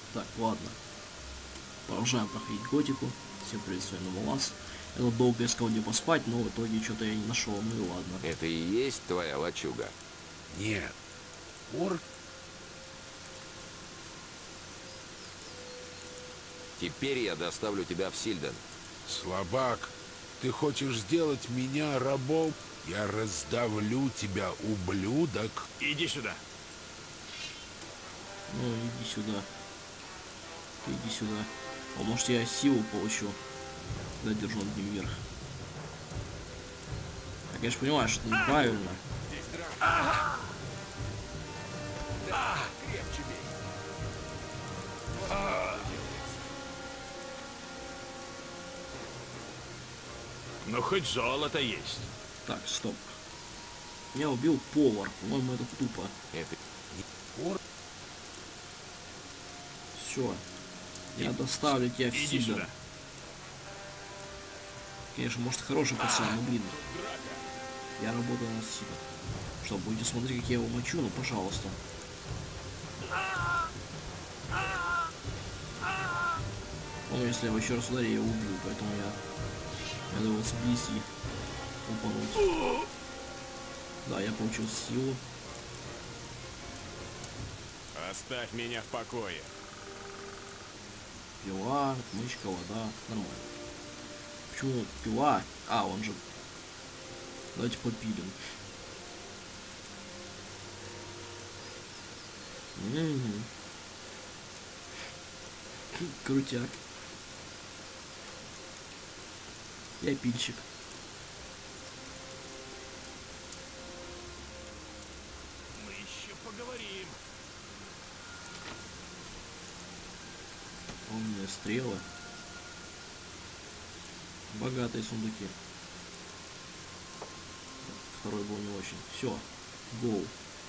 Так, ладно. Продолжаем проходить готику. Всем привет, с вами Новолаз. Я тут долго искал, где поспать, но в итоге что-то я не нашел. Ну и ладно. Это и есть твоя лачуга? Нет. Ор... Теперь я доставлю тебя в Сильден. Слабак, ты хочешь сделать меня рабом? Я раздавлю тебя, ублюдок. Иди сюда. Ну, иди сюда. Ты иди сюда. А может я силу получу, когда держу над ним вверх. Я, конечно, понимаю, что это неправильно. Ну хоть золото есть. Так, стоп. Меня убил повар. По-моему, это тупо. Это... Все. Я доставлю тебя в Иди Сильден. сюда. Конечно, может, хороший пацан, но блин. Я работаю над Сильден. Что, будете смотреть, как я его мочу? Ну, пожалуйста. Ну, если я его еще раз ударю, я его убью, поэтому я надо его сблизи упануть. Да, я получил силу. Оставь меня в покое. Пила, отмычка, вода. Нормально. Почему пила? А, он же... Давайте попилим. Угу. Крутяк. Я пильщик. Мы еще поговорим. Умные стрелы. Богатые сундуки. Второй был не очень. Все. Гоу.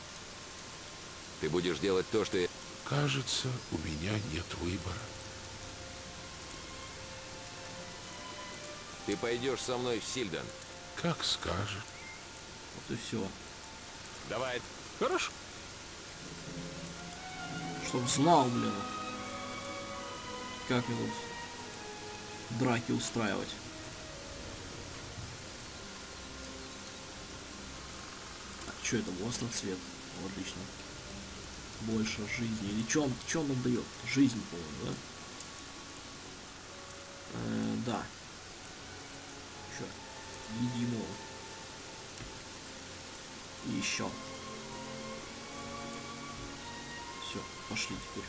Ты будешь делать то, что я... Кажется, у меня нет выбора. Ты пойдешь со мной в Сильден. Как скажешь. Вот и все. Давай. Хорошо. Чтоб знал, блин. Как мне тут драки устраивать. Так, что это? Цвет. Отлично. Больше жизни. Или что он нам дает? Жизнь, по-моему, да? Да. Что? Едимо. И еще. Все, пошли теперь.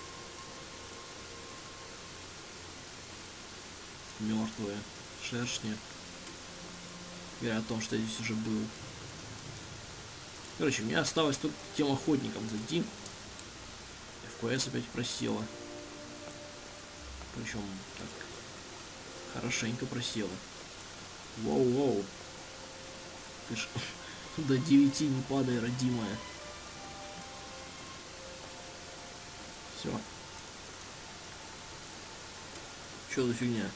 Мертвые шершни. Говорят о том, что я здесь уже был. Короче, мне осталось только тем охотникам зайти. FPS опять просела. Причем так хорошенько просела. Воу-воу. Ты ж до 9 не падай, родимая. Все. Что за фигня?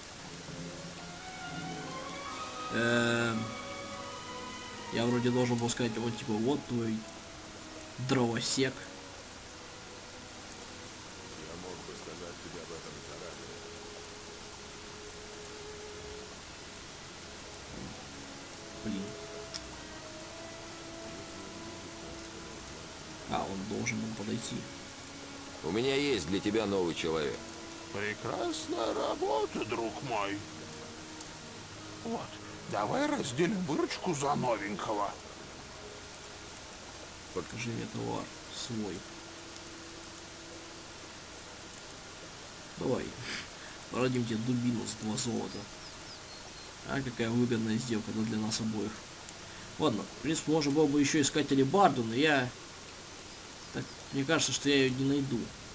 Я вроде должен был сказать, вот типа, вот твой дровосек. Я мог бы сказать тебе об этом заранее. Блин. А, он должен был подойти. У меня есть для тебя новый человек. Прекрасная работа, друг мой. Вот, давай разделим выручку за новенького. Покажи мне товар свой. Давай. Продадим тебе дубину за 2 золота. А какая выгодная сделка для нас обоих. Ладно, в принципе, можно было бы еще искать алебарду, но я... Так, мне кажется, что я ее не найду.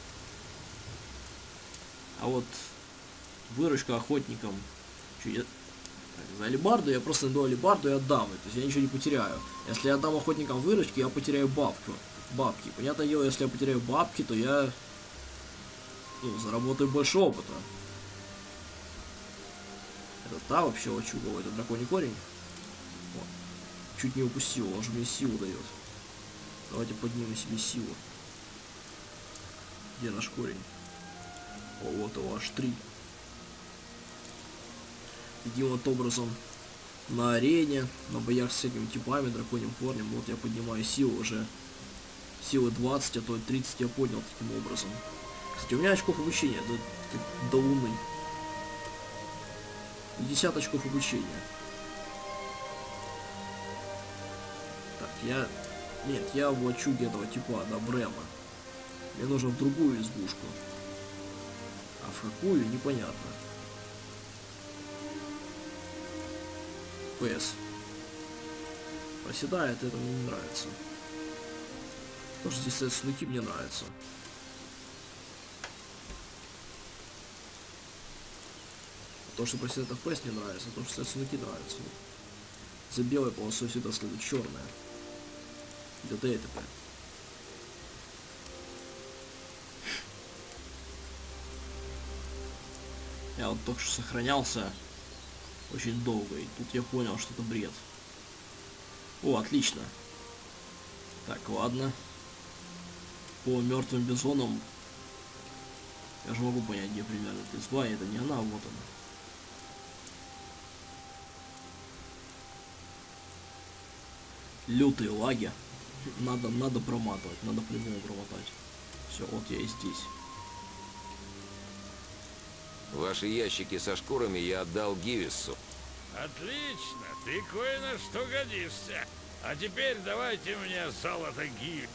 А вот выручка охотникам... Чё, я... Так, за алебарду я просто найду алебарду и отдам. То есть я ничего не потеряю. Если я отдам охотникам выручки, я потеряю бабки. Понятное дело, если я потеряю бабки, то я... Ну, заработаю больше опыта. Это та вообще лачуга, это драконий корень. Вот. Чуть не упустил, он же мне силу дает. Давайте поднимем себе силу. Где наш корень? О, вот его аж 3. Таким вот образом на арене, на боях с этими типами, драконьим корнем, вот я поднимаю силу уже. Силы 20, а то 30 я поднял таким образом. Кстати, у меня очков обучения до луны. 50 очков обучения. Так, я в лачуге этого типа, да, Брема. Мне нужно в другую избушку. А в какую, непонятно. ПС. Проседает, это мне не нравится. Потому что здесь сундуки мне нравятся. То, что проседает FPS, не нравится, то, что сундуки нравятся. За белой полосой всегда следует черная. ДТ ТП. Я вот только что сохранялся очень долго, и тут я понял, что это бред. О, отлично. Так, ладно. По мертвым бизонам я же могу понять, где примерно изба, это не она, вот она. Лютые лаги. Надо проматывать, надо по-любому промотать. Все, вот я и здесь. Ваши ящики со шкурами я отдал Гивису. Отлично, ты кое на что годишься. А теперь давайте мне золото Гиви.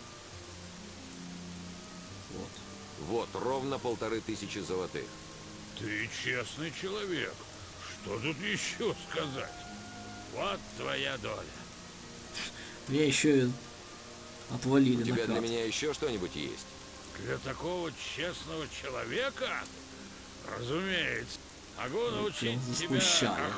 Вот. Вот, ровно 1500 золотых. Ты честный человек. Что тут еще сказать? Вот твоя доля. Меня еще и отвалили У тебя для накат. меня еще что-нибудь есть? Для такого честного человека? Разумеется. Могу научить тебя... Заскучали.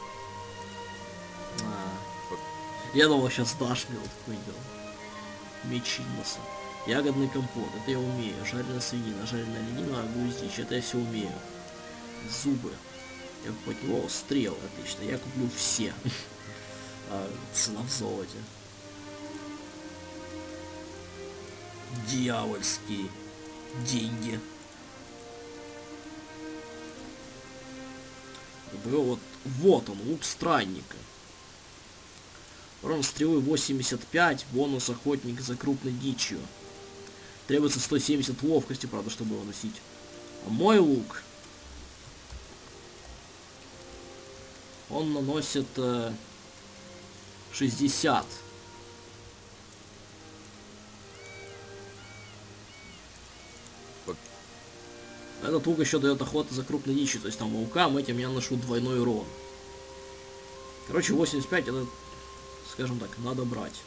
Я думал, сейчас дашь мне вот какой-нибудь мечиноса. Ягодный компот, это я умею. Жареная свинина, жареная оленина, гуздич, это я все умею. Зубы. Я покупал стрелы, отлично. Я куплю все. Цена в золоте. Дьявольские деньги. Вот он, лук странника. Урон стрелы 85, бонус охотник за крупной дичью. Требуется 170 ловкости, правда, чтобы его носить. А мой лук, он наносит 60. Этот лук еще дает охоту за крупной дичью, то есть там волкам этим я наношу двойной урон. Короче, 85 это, скажем так, надо брать.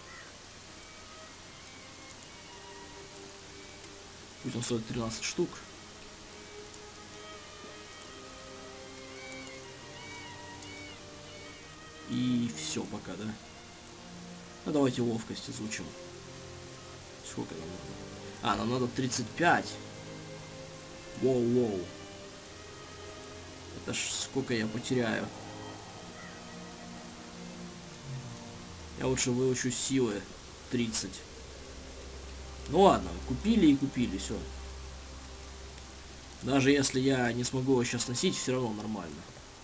Пусть он стоит 13 штук. И все пока, да? Ну давайте ловкость изучим. Сколько нам надо? А, нам надо 35. Воу-воу. Это ж сколько я потеряю. Я лучше выучу силы 30. Ну ладно, купили и купили, все. Даже если я не смогу его сейчас носить, все равно нормально.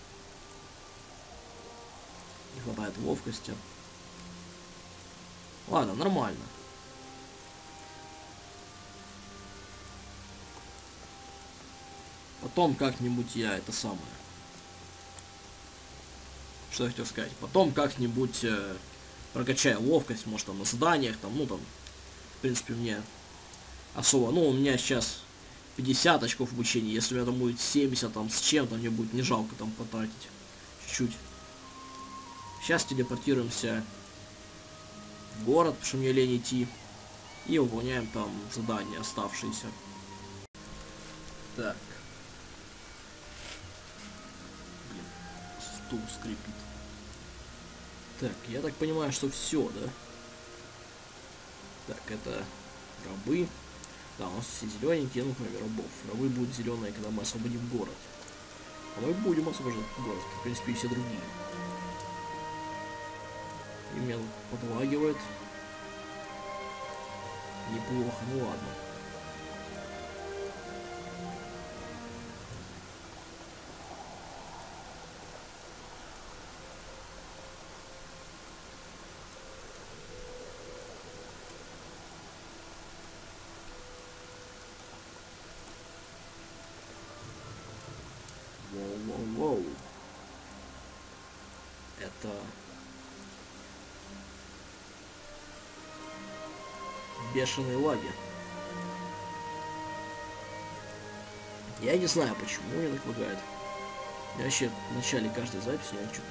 Не хватает ловкости. Ладно, нормально. Потом как-нибудь я это самое. Что я хотел сказать? Потом как-нибудь прокачаю ловкость, может там на заданиях, там, ну там, в принципе, мне особо, ну, у меня сейчас 50 очков обучения, если у меня там будет 70 там с чем-то, мне будет не жалко там потратить чуть-чуть. Сейчас телепортируемся в город, потому что мне лень идти, и выполняем там задания оставшиеся. Так. Блин, стул скрипит. Так, я так понимаю, что все, да? Так, это рабы. Да, у нас все зелененькие, ну кроме рабов. Рабы будут зеленые, когда мы освободим город. А мы будем освобождать город, как, в принципе, и все другие. И меня тут подлагивает. Неплохо, ну ладно. Воу-воу-воу. Это... бешеные лаги. Я не знаю, почему мне так лагает. Я вообще в начале каждой записи я что-то...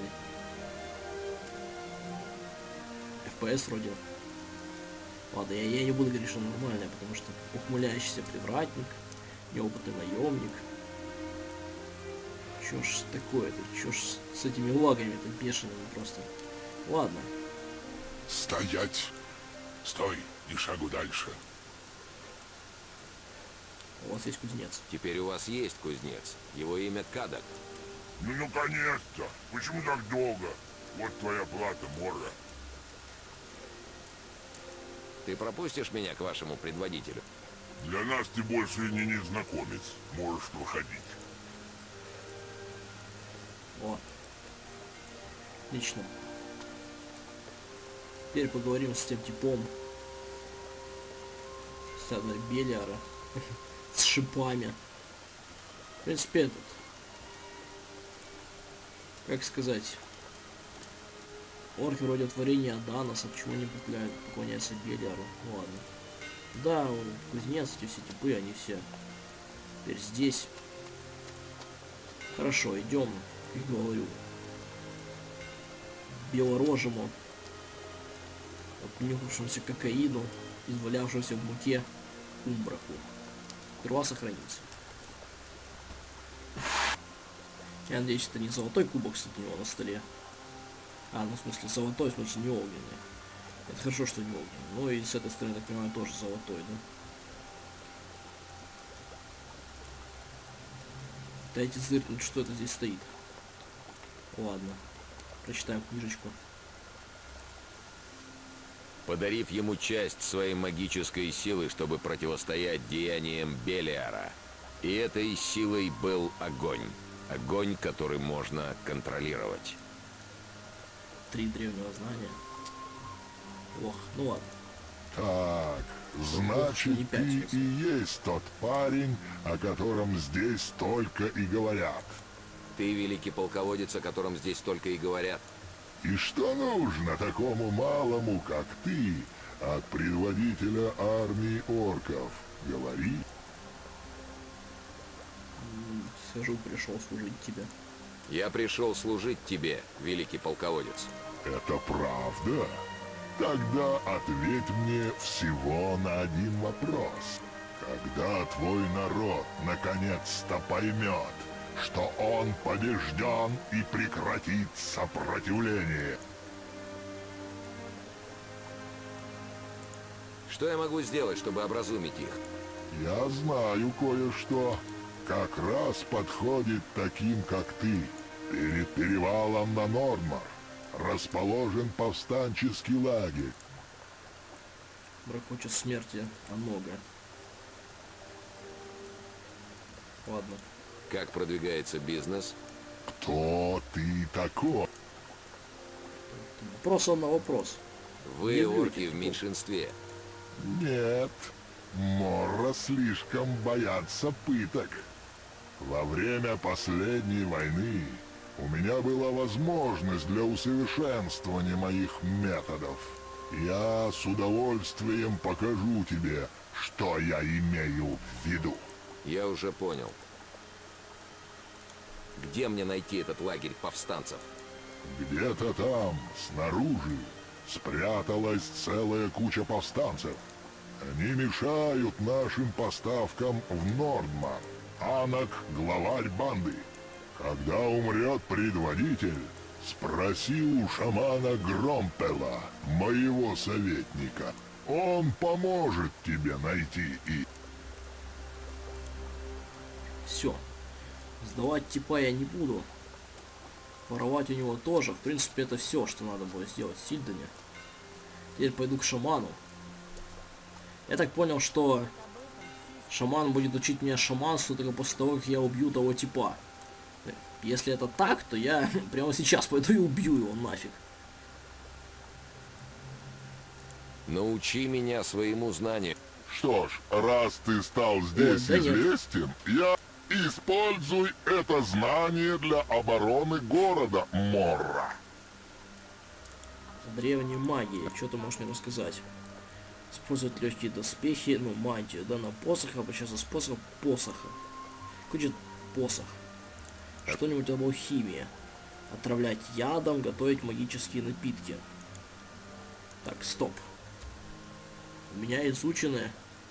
FPS вроде. Ладно, я не буду говорить, что нормальное, потому что ухмыляющийся привратник, неопытный наемник. Чё ж такое-то? Чё ж с этими лагами-то бешеными просто? Ладно. Стоять! Стой, ни шагу дальше. У вас есть кузнец. Теперь у вас есть кузнец. Его имя Кадок. Ну, наконец-то! Почему так долго? Вот твоя плата, Морра. Ты пропустишь меня к вашему предводителю? Для нас ты больше не незнакомец. Можешь выходить. О. Отлично. Теперь поговорим с тем типом. С Белиара. С шипами. В принципе, этот... как сказать... Орки вроде творения Даноса, почему не поклоняются Белиару? Ну ладно. Да, он кузнец, эти все типы, они все теперь здесь. Хорошо, идем, как говорю, белорожему, обнюхавшемуся кокаину, извалявшемуся в муке умбраку. Сперва сохранится. Я надеюсь, это не золотой кубок, кстати, у него на столе. А, ну в смысле золотой, в смысле не огненный. Это хорошо, что не огненный. Ну и с этой стороны, так понимаю, тоже золотой, да? Дайте зыркнуть, что это здесь стоит. Ладно. Прочитаем книжечку. Подарив ему часть своей магической силы, чтобы противостоять деяниям Белиара. И этой силой был огонь. Огонь, который можно контролировать. 3 древнего знания. Ох, ну ладно. Так, значит, ты и есть тот парень, о котором здесь только и говорят. Ты великий полководец, о котором здесь только и говорят. И что нужно такому малому, как ты, от предводителя армии орков? Говори. Схожу, пришел служить тебе. Я пришел служить тебе, великий полководец. Это правда? Тогда ответь мне всего на один вопрос. Когда твой народ наконец-то поймет, что он побежден и прекратит сопротивление? Что я могу сделать, чтобы образумить их? Я знаю кое-что. Как раз подходит таким, как ты. Перед перевалом на Нордмар расположен повстанческий лагерь. Брак хочет смерти, а много. Ладно. Как продвигается бизнес? Кто ты такой? Вопрос на вопрос. Вы, Не орки, бьете, в меньшинстве. Нет, Морра слишком боятся пыток. Во время последней войны у меня была возможность для усовершенствования моих методов. Я с удовольствием покажу тебе, что я имею в виду. Я уже понял. Где мне найти этот лагерь повстанцев? Где-то там, снаружи, спряталась целая куча повстанцев. Они мешают нашим поставкам в Нордмар. Анак — главарь банды. Когда умрет предводитель, спроси у шамана Громпела, моего советника. Он поможет тебе найти и... Все. Сдавать типа я не буду. Воровать у него тоже. В принципе, это все, что надо было сделать в Сильдоне. Теперь пойду к шаману. Я так понял, что шаман будет учить меня шаманству только после того, как я убью того типа. Если это так, то я прямо сейчас пойду и убью его нафиг. Научи меня своему знанию. Что ж, раз ты стал здесь да нет. известен, я... Используй это знание для обороны города, Морра. Древняя магия. Что ты можешь мне рассказать? Использовать легкие доспехи, ну, мантию, да, на посох, обращаться с посоха посоха. Какой же посох? Что-нибудь об алхимии. Отравлять ядом, готовить магические напитки. Так, стоп. У меня изучены...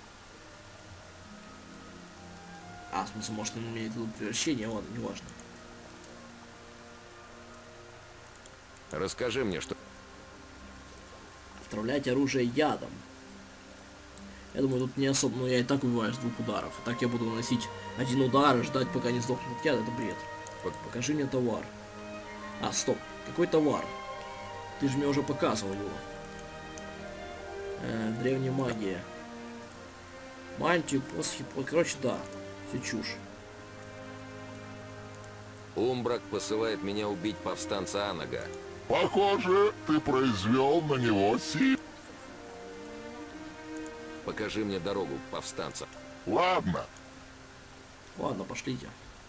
А, в смысле, может, он имеет в виду превращение, ладно, неважно. Расскажи мне, что... Отравлять оружие ядом. Я думаю, тут не особо... Ну, я и так убиваю с 2 ударов. Так я буду наносить 1 удар и ждать, пока не сдохнет от яда. Это бред. Покажи мне товар. А, стоп. Какой товар? Ты же мне уже показывал его. Древняя магия. Мантию, посохи... Короче, да. Все чушь. Умбрак посылает меня убить повстанца Анага. Похоже, ты произвел на него силу. Покажи мне дорогу к повстанцам. Ладно, Ладно, пошлите.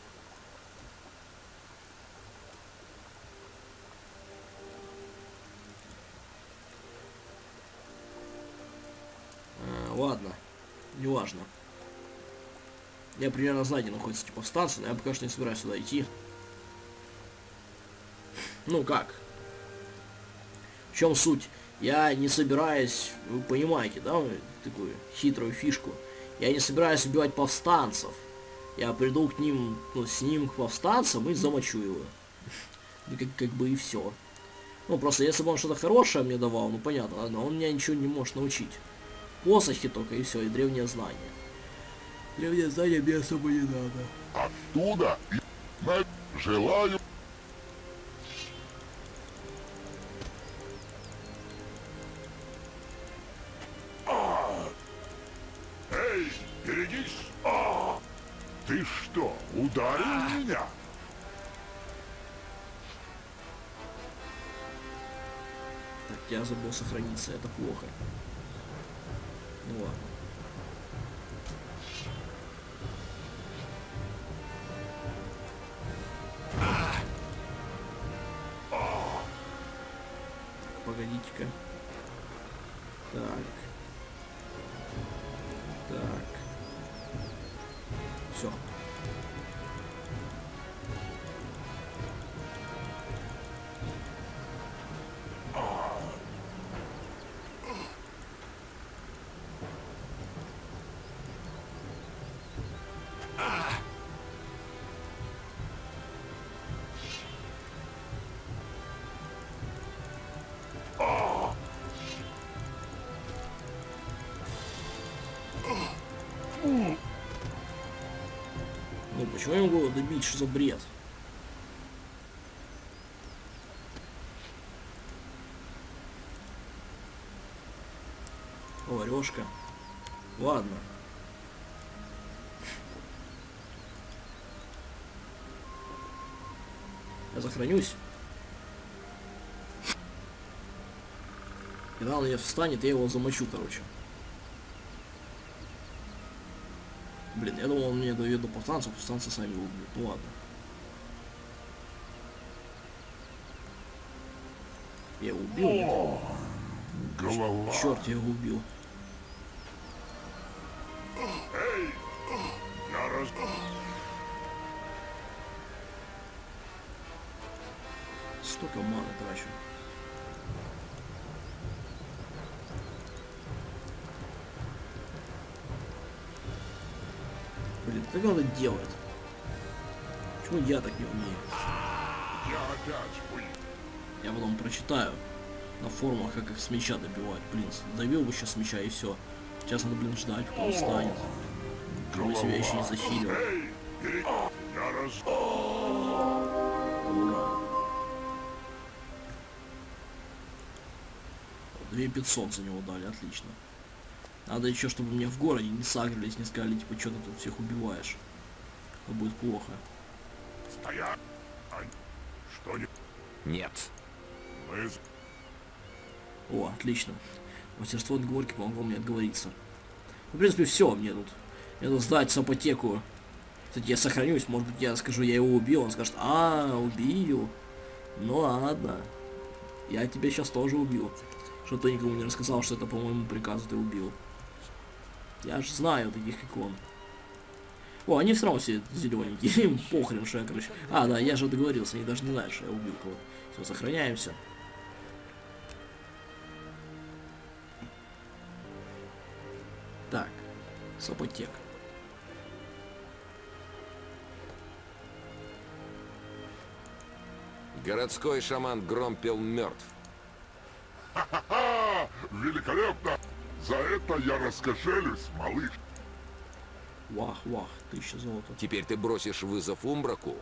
Ладно, неважно. Я примерно знаю, где находится эти повстанцы, но я пока что не собираюсь сюда идти. Ну как? В чем суть? Я не собираюсь, вы понимаете, да, такую хитрую фишку. Я не собираюсь убивать повстанцев. Я приду к ним, ну, с ним к повстанцам и замочу его. Как бы и все. Ну, просто если бы он что-то хорошее мне давал, ну понятно, но он меня ничего не может научить. Посохи только и все, и древние знания. Древние знания мне особо не надо. оттуда желаю. Эй, берегись! Ты что, ударил меня? Так, я забыл сохраниться, это плохо. Ну ладно. Погодите-ка. Так. Так. Все. Ну почему я могу его добить? Что за бред? Поварешка. Ладно. Я сохранюсь. Когда он встанет, я его замочу, короче. Блин, я думал, он мне доведет до повстанцев, повстанцы сами его убьют. Ну ладно. Я его убил, нет? Голова. Черт, я его убил. Эй, я раз... Столько маны трачу. Блин, как он это делает? Почему я так не умею? Я опять вы. Я потом прочитаю на форумах, как их с мяча добивать. Блин, добил бы сейчас с мяча и все. Сейчас надо, блин, ждать, пока он встанет. Я себя еще не захилил. Эй, береги. Я раз... Ура. 2500 за него дали, отлично. Надо еще, чтобы мне в городе не сагрились, не сказали, типа, что ты тут всех убиваешь. Это будет плохо. Стоять! Что не... Нет. Мы... О, отлично. Мастерство отговорки помогло мне отговориться. Ну, в принципе, все мне тут. Мне тут сдать с апотеку Кстати, я сохранюсь, может быть, я скажу, я его убил, он скажет, убил. Ну ладно. Я тебя сейчас тоже убил. Что ты никому не рассказал, что это по моему приказу ты убил. Я же знаю таких, как он. О, они все равно все зелененькие. Им похрен, что я, короче. Да, я же договорился, они даже не знают, что я убил кого-то. Все, сохраняемся. Так, Сапотек. Городской шаман Громпел мертв. Ха-ха! Великолепно! За это я раскошелюсь, малыш. Вах, 1000 золота. Теперь ты бросишь вызов Умбраку?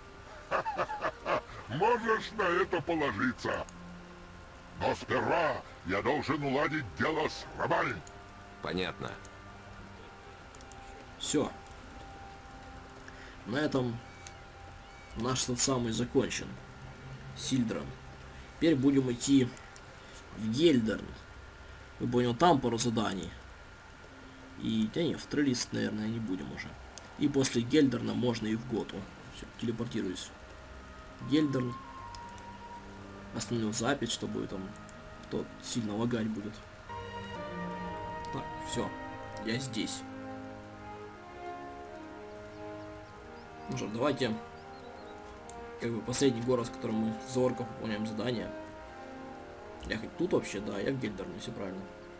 Можешь на это положиться. Но сперва я должен уладить дело с рабами. Понятно. Все. На этом наш тот самый закончен. Сильдран. Теперь будем идти в Гельдерн. Мы понял, там пару заданий. И, в Трелист, наверное, не будем уже. И после Гельдерна можно и в Готу. Все, телепортируюсь. Гельдерн. Остановил запись, чтобы там тот сильно лагать будет. Так, все. Я здесь. Ну что, давайте. Как бы последний город, в котором мы за орков выполняем задание. Я хоть тут вообще, да, я в Гельдерне, все правильно.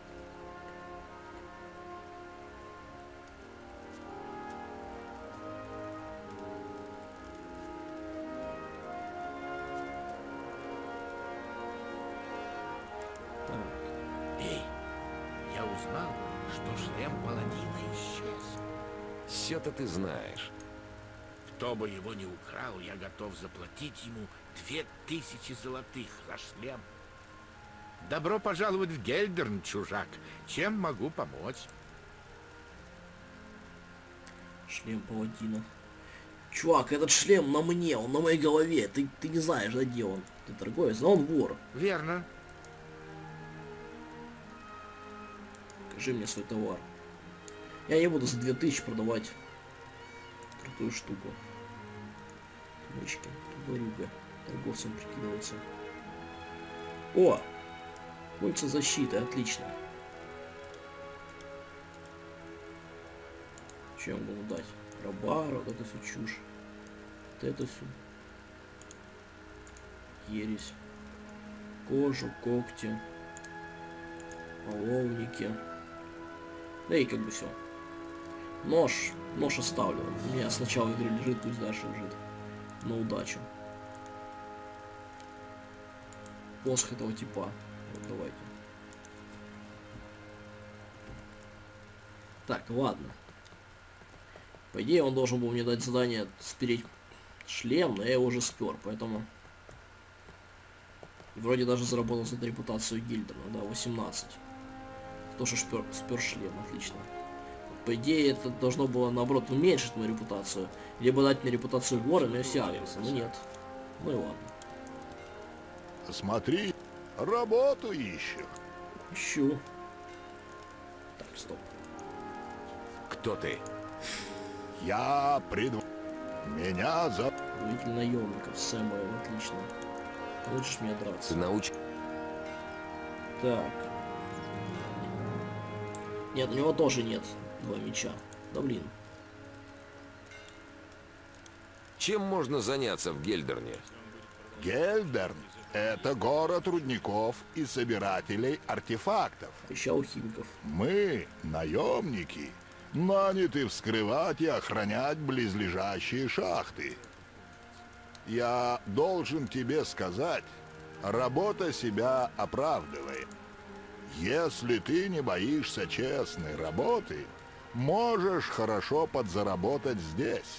Эй, я узнал, что шлем паладина исчез. Все-то ты знаешь. Кто бы его не украл, я готов заплатить ему 2000 золотых за шлем. Добро пожаловать в Гельдерн, чужак. Чем могу помочь? Шлем паладина. Чувак, этот шлем на мне, он на моей голове. Ты не знаешь, да, где он? Ты торговец, но он вор. Верно. Покажи мне свой товар. Я не буду за 2000 продавать крутую штуку. Мышки, тубарюга. Торговцам прикидываться. О! Кольца защиты, отлично. Чем могу дать? Рабара, вот это все чушь. Вот это все. Ересь. Кожу, когти. Половники. Да и как бы все. Нож оставлю. У меня с начала игры лежит, пусть дальше лежит. На удачу. Посох этого типа. Вот, давайте. Так, ладно. По идее, он должен был мне дать задание спереть шлем, но я его уже спер, поэтому... И вроде даже заработал за репутацию Гильдерна, да, 18. То, что спер шлем, отлично. По идее, это должно было, наоборот, уменьшить мою репутацию. Либо дать мне репутацию вора, но все агрятся. Но нет. Ну и ладно. Смотри, работу ищешь. Ищу. Так, стоп. Кто ты? Я Меня зовут... Правитель наемников, Сэмюэл, отлично. Хочешь мне драться? Ты науч... Так. Нет, у него тоже нет 2 меча. Да блин. Чем можно заняться в Гельдерне? Гельдерн — это город рудников и собирателей артефактов. Еще алхимиков. Мы, наемники, наняты вскрывать и охранять близлежащие шахты. Я должен тебе сказать, работа себя оправдывает. Если ты не боишься честной работы, можешь хорошо подзаработать здесь.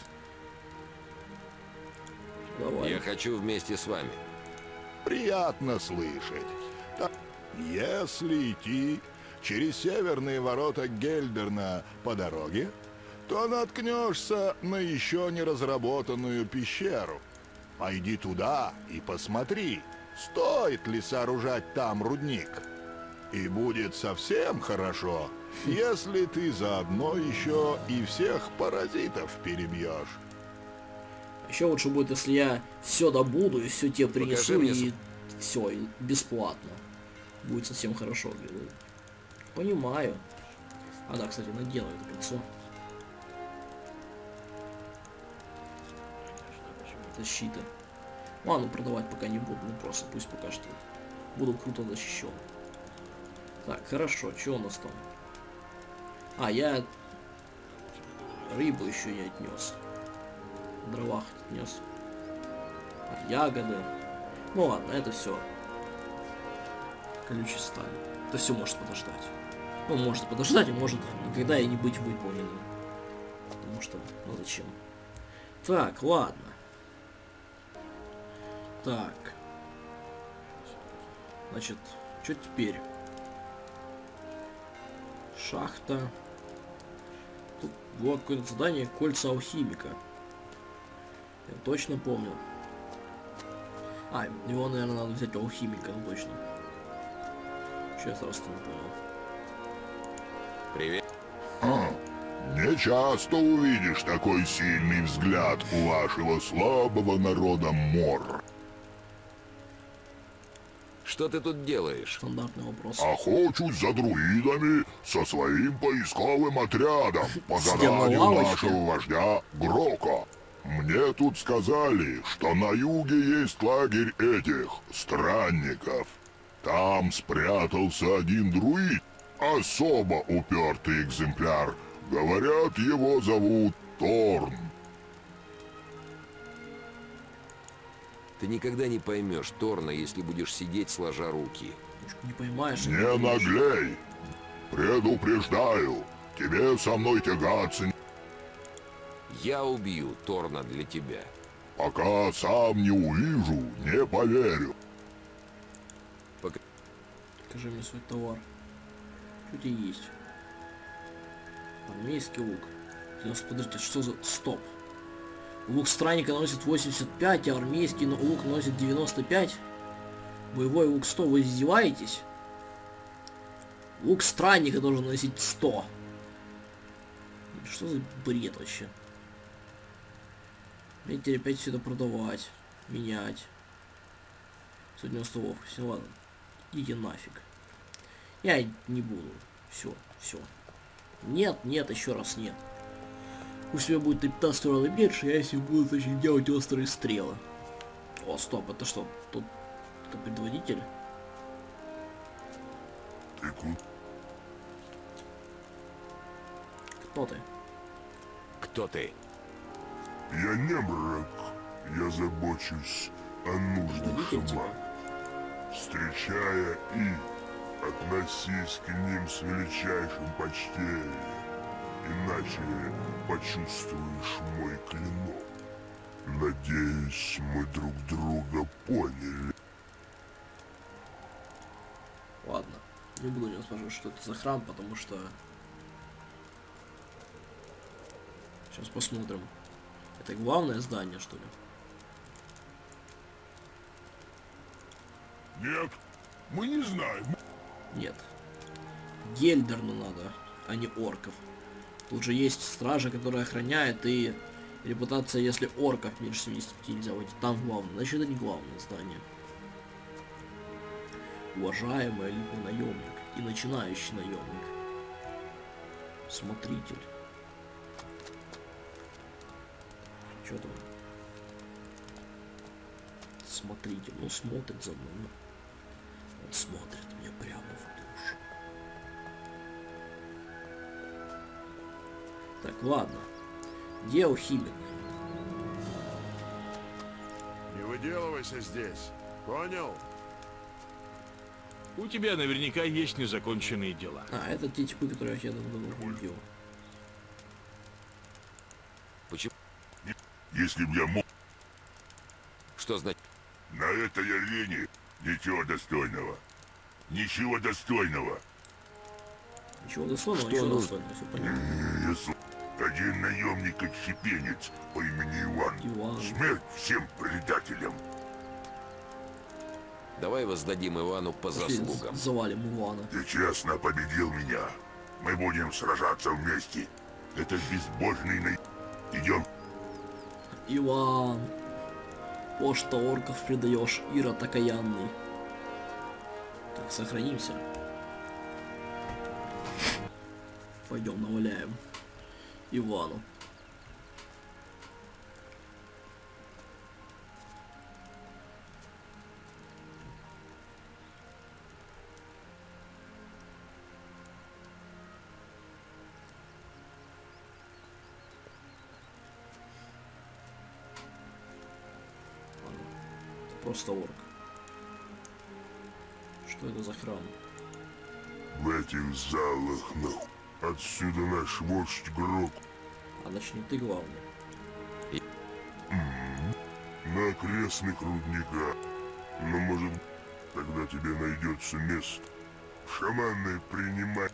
Давай. Я хочу вместе с вами. Приятно слышать. Так, если идти через северные ворота Гельдерна по дороге, то наткнешься на еще не разработанную пещеру. Пойди туда и посмотри, стоит ли сооружать там рудник. И будет совсем хорошо, если ты заодно еще и всех паразитов перебьешь. Еще лучше будет, если я все добуду и все тебе принесу, мне и все, и бесплатно. Будет совсем хорошо, говорю. Понимаю. А да, кстати, надену это кольцо. Защита. Ладно, продавать пока не буду, ну просто пусть пока что буду круто защищен. Так, хорошо, что у нас там? А, я рыбу еще не отнес. Дрова отнес. А, ягоды. Ну ладно, это все. Колючий сталь. Это все может подождать. Ну, может подождать, а может никогда и не быть выполненным. Потому что, ну зачем? Так, ладно. Так. Значит, что теперь? Шахта. Тут было какое-то задание кольца алхимика. Я точно помню. А, его, наверное, надо взять у алхимика, ну точно. Сейчас раз не понял. Привет. Не часто увидишь такой сильный взгляд у вашего слабого народа Мор. Что ты тут делаешь? Стандартный вопрос. Охочусь за друидами со своим поисковым отрядом по Сидя на заданию лавочке. нашего вождя Грока. Мне тут сказали, что на юге есть лагерь этих странников. Там спрятался один друид, особо упертый экземпляр. Говорят, его зовут Торн. Ты никогда не поймешь Торна, если будешь сидеть сложа руки. Не поймаешь. Не наглей. Предупреждаю, тебе со мной тягаться, Я убью Торна для тебя. пока сам не увижу, не поверю. Покажи мне свой товар. Что у тебя есть? Армейский лук. Подождите, что за... Стоп. Лук странника носит 85, а армейский лук носит 95. Боевой лук 100. Вы издеваетесь? Лук странника должен носить 100. Что за бред вообще? Мне теперь опять все это продавать, менять. 190 ловкости. Ну ладно. Идите нафиг. Я не буду. Все. Нет, еще раз нет. Пусть у меня будет на 15 уровня меньше, я если буду, значит, делать острые стрелы. О, стоп, это что? Тут это предводитель? Ты Кто ты? Кто ты? Я не мрак. Я забочусь о нуждах Предводитель Хама. типа. Встречая их, относись к ним с величайшим почтением, иначе почувствуешь мой клинок. Надеюсь, мы друг друга поняли. Ладно. Не буду не спрашивать, что это за храм, потому что... Сейчас посмотрим. Это главное здание, что ли? Нет, мы не знаем. Нет. Гельдерну надо, а не орков. Тут же есть стража, которая охраняет, и репутация, если орков меньше 75 нельзя войти. Там главное. Значит, это не главное здание. Уважаемый элитный наемник и начинающий наемник. Смотритель. Что там? Смотритель. Ну, смотрит за мной. Ну. Он смотрит мне прямо в душу. Так, ладно. Где алхимик? Не выделывайся здесь. Понял? У тебя наверняка есть незаконченные дела. А, это те типы, которые я давно видел. Почему? Если б я мог Что значит? на этой арене, ничего достойного. Ничего достойного. Ничего достойного, Что ничего нужно? достойного, все понятно. Один наемник-отщепенец по имени Иван. Иван. Смерть всем предателям. Давай воздадим Ивану по Пошли заслугам. завалим Ивана. Ты честно победил меня. Мы будем сражаться вместе. Это безбожный Идем. Иван, пошта орков предаешь, Ирод окаянный. Так, сохранимся. Пойдем наваляем Ивану. Просто орк. Что это за храм? В этих залах, отсюда наш вождь Грок. А начни ты главный. На окрестных рудниках. Но может тогда тебе найдется место. Шаманы принимают.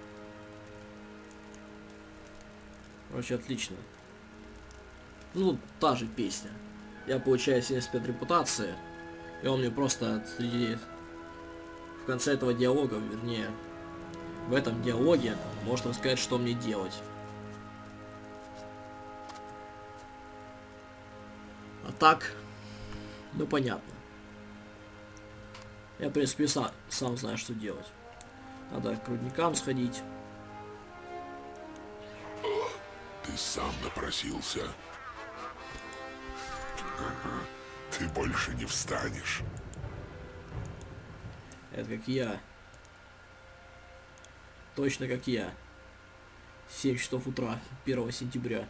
Короче, отлично. Ну, та же песня. Я получаю 75 репутации, и он мне просто среди... В конце этого диалога, вернее, в этом диалоге может рассказать, что мне делать. А так, ну понятно. Я, в принципе, сам знаю, что делать. Надо к рудникам сходить. Ты сам напросился. Ты больше не встанешь. Это как я. Точно как я. 7 часов утра, 1 сентября.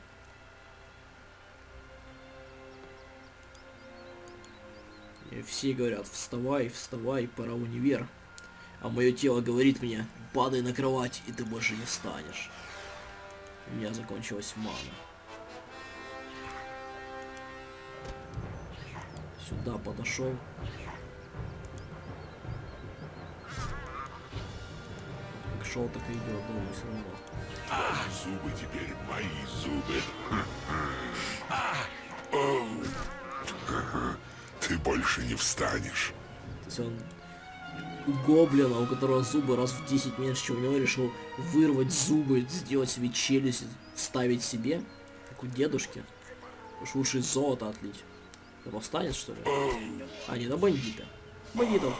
И все говорят, вставай, вставай, пора в универ. А мое тело говорит мне, падай на кровать, и ты больше не встанешь. У меня закончилась мана. Сюда подошел. Как шел, так и идет, думаю, все равно. Зубы теперь мои зубы. Ты больше не встанешь. То есть он у гоблина, у которого зубы раз в 10 меньше, чем у него, решил вырвать зубы, сделать себе челюсть, вставить себе, как у дедушки. Уж лучше из золота отлить. Он встанет, что ли? А, не, на бандита. Бандитов.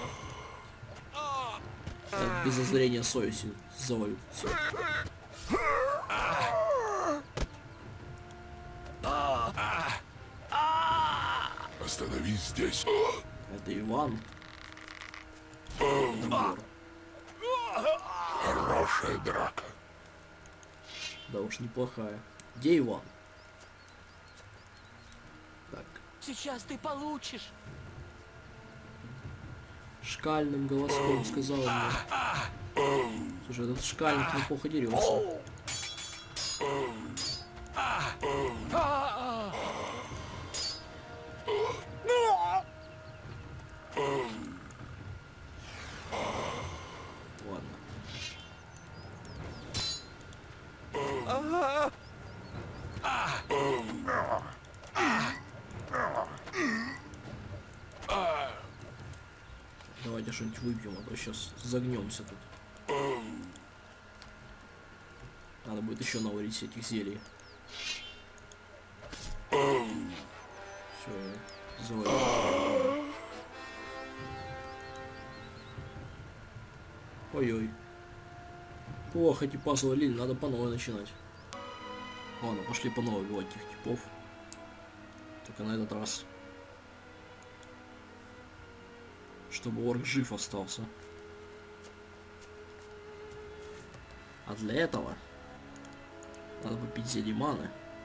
Без зазрения совести завалют. Всё. Остановись здесь. Это Иван. Хорошая драка. Да уж неплохая. Где Иван? Так. Сейчас ты получишь. Шкальным голоском сказал мне. Слушай, этот шкальник неплохо дерется. Ладно. Давайте что-нибудь выпьем, а то сейчас загнемся тут. Надо будет еще наварить этих зелий. Все, заварил. Ой-ой. Плохо типа завалили, надо по новой начинать. Ладно, пошли по новой убивать этих типов. Только на этот раз. Чтобы орк жив остался. А для этого надо попить зелье маны.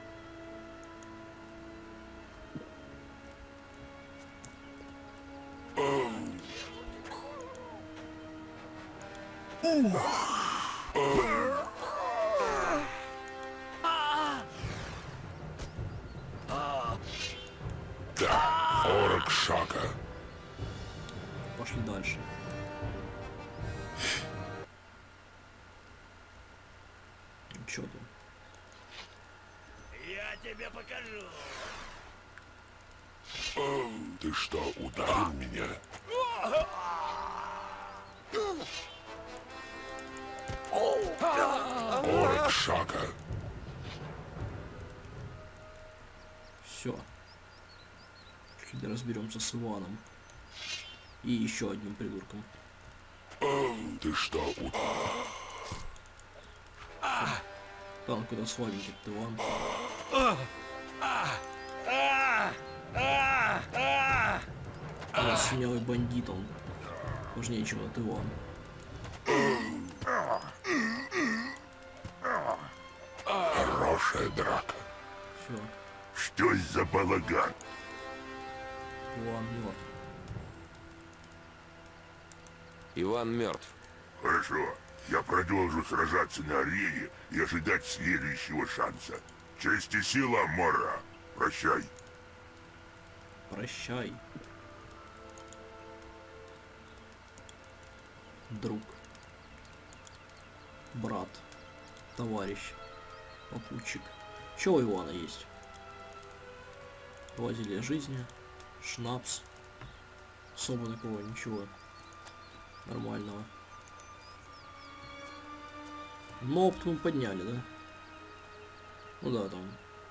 Да, орк Шака. Пошли дальше. Чё там? Я тебе покажу. Ты что, ударил меня? Орк Шака. Все. Теперь разберемся с Иваном. И еще одним придурком. Ты что, Там куда слабенький ты, Иван. А смелый бандит, он важнее, чем этот Иван. Хорошая драка. Все, Что за балаган? Иван мертв. Иван мертв. Хорошо. Я продолжу сражаться на арене и ожидать следующего шанса. Честь и сила, Мора. Прощай. Прощай. Друг. Брат. Товарищ. Попутчик. Что у Ивана есть? Два жизни. Шнапс. Особо такого ничего. Нормального. Но опыт мы подняли, да? Ну да, там.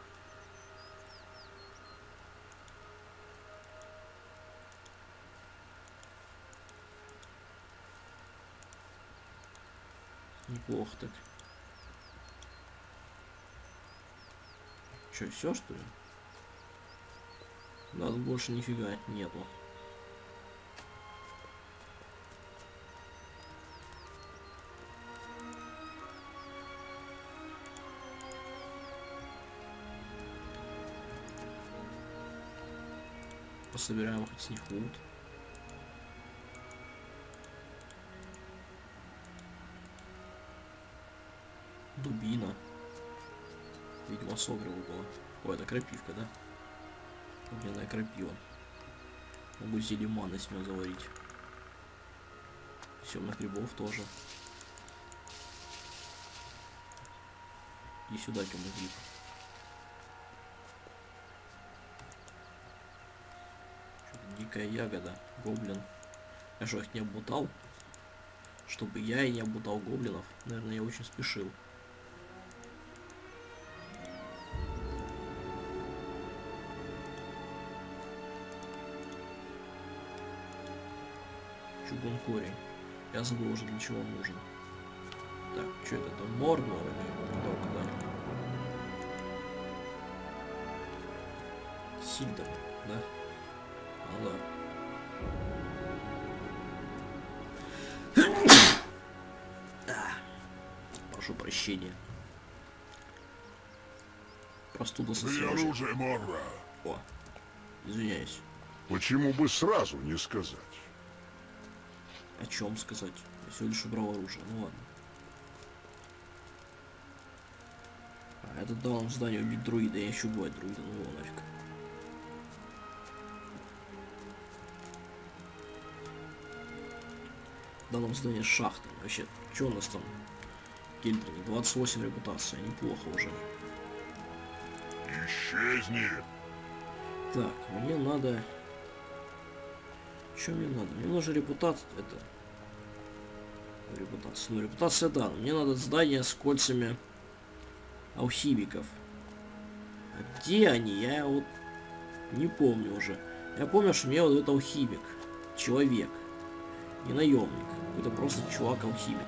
Неплохо так. Че, все что ли? Да, тут больше нифига нету. Пособираем хоть с них лут. Дубина. Видимо, с огры выпала. Ой, это крапивка, да? Огненная крапива. Могу зелье маны с него заварить. Темных грибов тоже. И сюда темный гриб. Дикая ягода, гоблин. Я что, их не обмутал? Чтобы я и не обмутал гоблинов. Наверное, я очень спешил. Чугун корень. Я забыл уже, для чего он нужен. Так, что это там? Мордор или только, да? Сильдер, да? Ну да. Прошу прощения. Простуда Ты совсем. оружие, Морра. О, извиняюсь. Почему бы сразу не сказать? О чем сказать? Я всего лишь убрал оружие. Ну ладно. А это дал нам задание убить друида. Я еще убивать друида. Ну его нафиг. Дал нам задание шахты. Вообще, что у нас там? Кельдрине 28 репутация. Неплохо уже. Исчезни. Так, мне надо... Что мне надо? Мне нужна репутация. Это... Репутация. Ну, репутация, да. Но мне надо здание с кольцами алхимиков. А где они? Я вот не помню уже. Я помню, что мне вот этот алхимик. Человек. Не наемник. Это просто чувак-алхимик.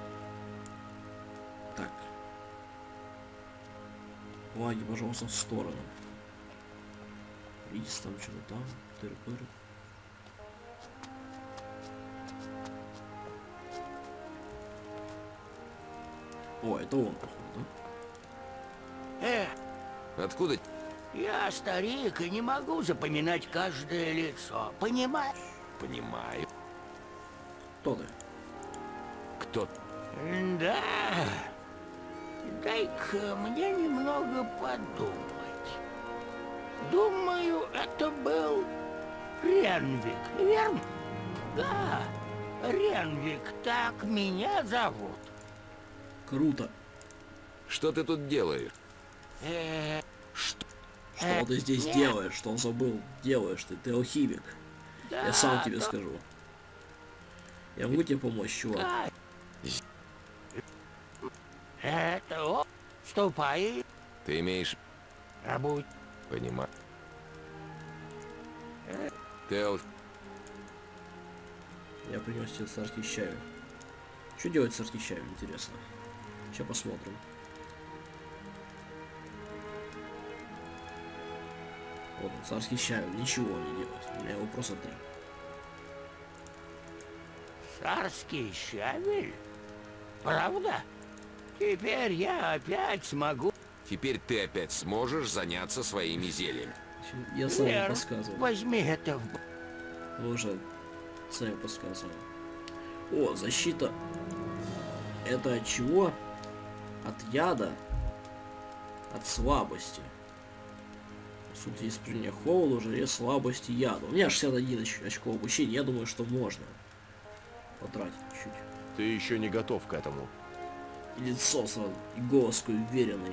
Так. Лаги, пожалуйста, в сторону. Видите, там что-то там. Тыр-пыр. О, это он, походу, да? Откуда? Я старик и не могу запоминать каждое лицо. Понимаешь? Понимаю. Кто ты? Кто? Да. Дай-ка мне немного подумать. Думаю, это был Ренвик, верно? Да, Ренвик, так меня зовут. Круто. Что ты тут делаешь? Что ты здесь нет. делаешь? Что он забыл? Делаешь ты? Ты алхимик. Да, Я сам тебе скажу. Я могу тебе помочь, чувак? Это о, ступай, Ты имеешь... работай. Понимаю. Тео, Я принес тебе царский чай. Что делать царский чай, интересно? Сейчас посмотрим. Вот он, царский чай, он ничего не делает. У меня его просто 3. Царский щавель? Правда? Теперь я опять смогу... теперь ты опять сможешь заняться своими зельями. Я сам Вер, подсказываю. возьми это в... Мы уже сами подсказываем. О, защита. Это от чего? От яда. От слабости. Тут есть применение холода, жаре, слабости, яда. У меня 61 очко обучения. Я думаю, что можно потратить чуть. Ты еще не готов к этому. И лицо сразу, и голос такой уверенный.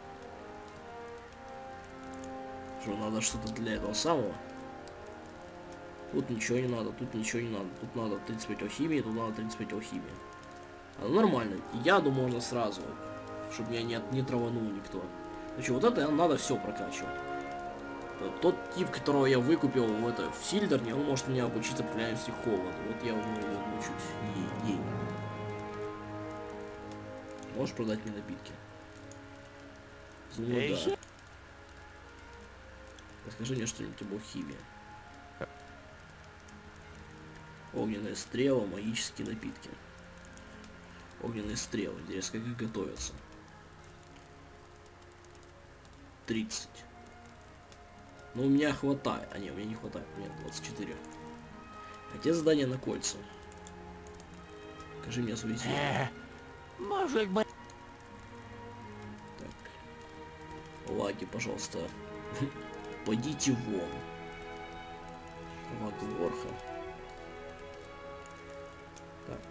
Что, надо что-то для этого самого? Тут ничего не надо, тут ничего не надо. Тут надо 35 алхимии, тут надо 35 алхимии. А ну нормально. И яду можно сразу, чтобы меня не траванул никто. Значит, вот это надо все прокачивать. Тот тип, которого я выкупил в Сильдерне, он может меня обучить сопротивляемости холода. Вот я у него обучусь. Ей. Можешь продать мне напитки? Думаю, да. Расскажи мне что-нибудь об алхимии. Огненная стрела, магические напитки. Огненные стрелы. Интересно, как их готовятся. 30. Ну, у меня хватает. А, нет, у меня не хватает. У меня 24. А те задания на кольца. Покажи мне свои силы. Может быть... Так. Лаги, пожалуйста. Пойдите вон. Лаг Ворха. Так.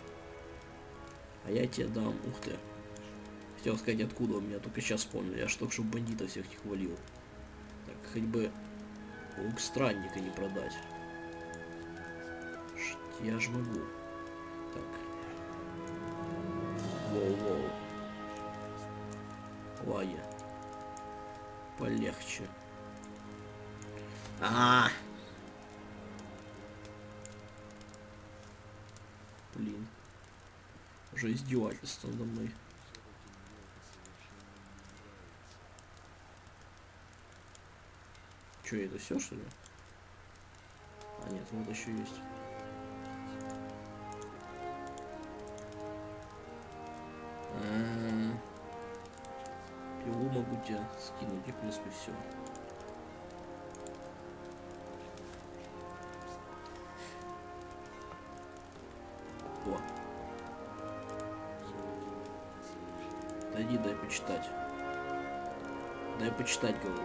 А я тебе дам... Ух ты. Хотел сказать, откуда у меня, только сейчас вспомнил. Я ж только что бандитов всех их валил. Так, хоть бы лук странника не продать. Я ж могу. Так. Воу-воу. Лаги. Полегче. Ага. Блин. Уже издевательство надо мной. Че, это все, что ли? А нет, вот еще есть. Пилу могу тебе скинуть и в принципе все. О. Дойди, дай почитать. Дай почитать, говорю.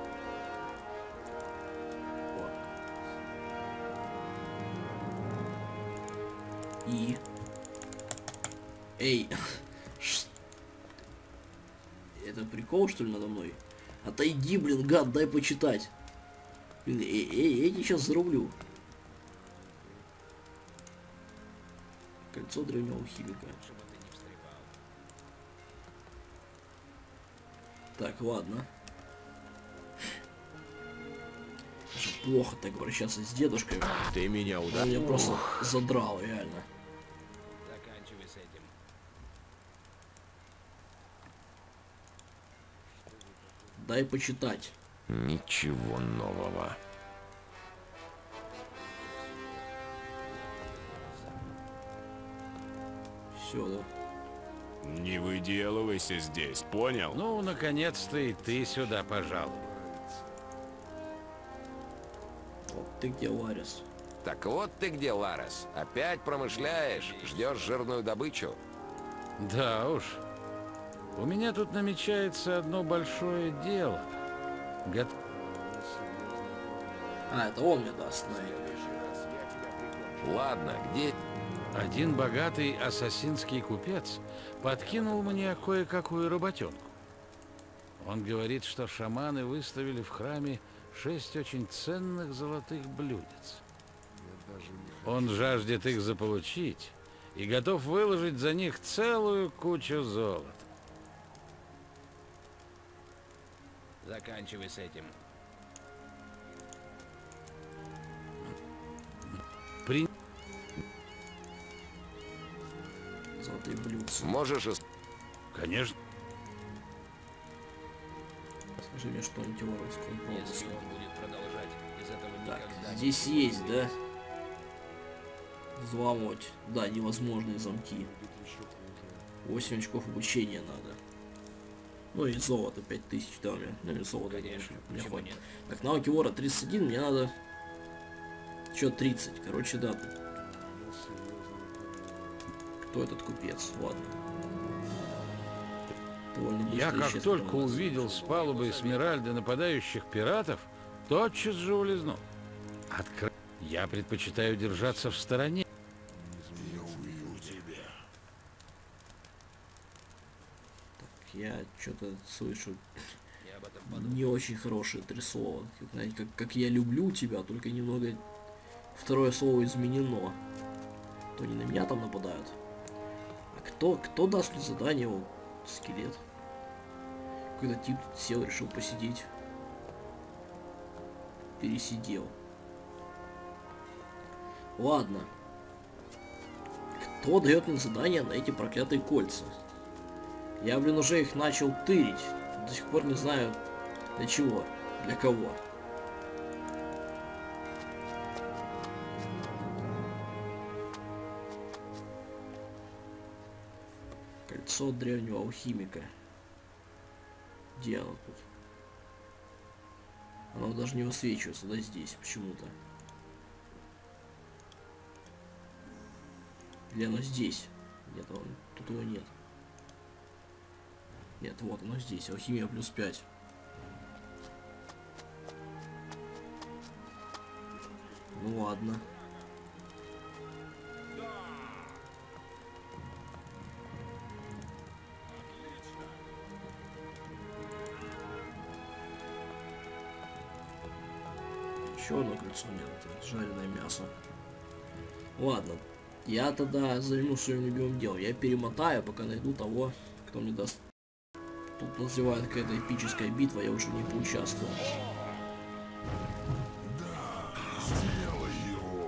И... Эй! Это прикол, что ли, надо мной? Отойди, блин, гад, дай почитать. Блин, я тебя сейчас зарублю. Кольцо древнего химика. Так, ладно. Даже плохо так обращаться с дедушкой. Ты меня Он ударил. меня просто задрал, реально. Заканчивай с этим. Дай почитать. Ничего нового. Все, да. Не выделывайся здесь, понял? Ну, наконец-то и ты сюда пожаловал. Вот ты где, Ларис? Так вот ты где, Ларес. Опять промышляешь, ждешь жирную добычу. Да уж. У меня тут намечается одно большое дело. А, это он мне даст, наверное. Ладно, где... Один богатый ассасинский купец подкинул мне кое-какую работенку. Он говорит, что шаманы выставили в храме 6 очень ценных золотых блюдец. Я даже не Он жаждет их заполучить и готов выложить за них целую кучу золота. Заканчивай с этим. Золотые блюдца. Можешь... Конечно. Скажи мне что-нибудь о русском Если промысле. он будет продолжать, из этого Так, никогда не здесь есть, да? Взломать. Да, невозможные замки. 8 очков обучения надо. Ну и золото 5000 там. Ну и золото, Конечно, мне почему хватит. нет? Так, навыки вора 31, мне надо... Чё 30? Короче, да. Кто этот купец? Ладно. Довольно быстро Я как исчез, только потом увидел с палубы Эсмеральды нападающих пиратов, тотчас же улизнул. Я предпочитаю держаться в стороне. Я что-то слышу Я об этом подумал. не очень хорошие 3 слова. Как, знаете, как я люблю тебя, только немного второе слово изменено. То не на меня там нападают. А кто даст мне задание? Вот, скелет. Какой-то тип тут сел, решил посидеть. Пересидел. Ладно. Кто дает мне задание на эти проклятые кольца? Я, блин, уже их начал тырить. До сих пор не знаю для чего, для кого. Кольцо древнего алхимика. Где оно тут? Оно даже не высвечивается, да, здесь почему-то. Или оно здесь? Нет, тут его нет. Нет, вот оно здесь. Алхимия плюс 5. Ну ладно. Еще одно кольцо нет. Это жареное мясо. Ладно. Я тогда займусь своим любимым делом. Я перемотаю, пока найду того, кто мне даст. Тут называют какая-то эпическая битва, я уже не поучаствовал. Сделай его.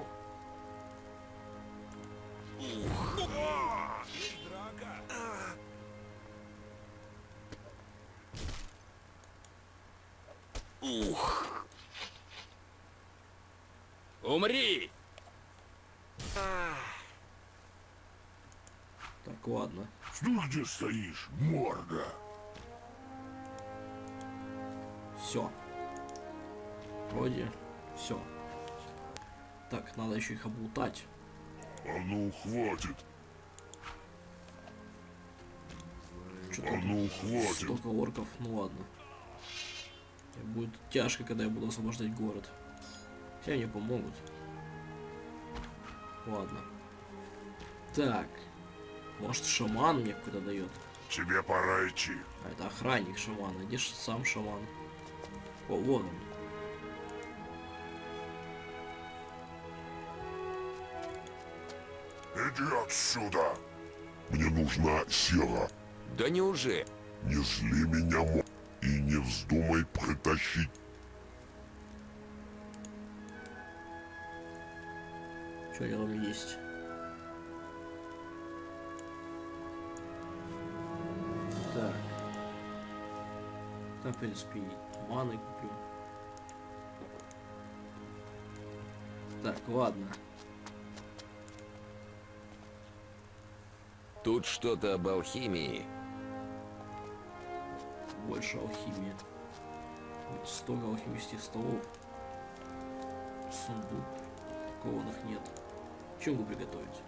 Умри! Так, ладно. Ну где стоишь, морда? Все. Вроде все. Так, надо еще их облутать. А ну, хватит. Что-то А ну, хватит. столько орков, ну ладно. Будет тяжко, когда я буду освобождать город. Все мне помогут. Ладно. Так. Может, шаман мне какой-то дает? Тебе пора идти. А это охранник шамана. Где ж сам шаман? О, вон он. Иди отсюда. Мне нужна сила. Да неужели? Не зли меня, и не вздумай притащить. Что у него там есть? Так. Так, в принципе, маны куплю. Так, ладно. Тут что-то об алхимии. Больше алхимии. Вот столько алхимических столов. Сундук. Кованых нет. Что могу приготовить?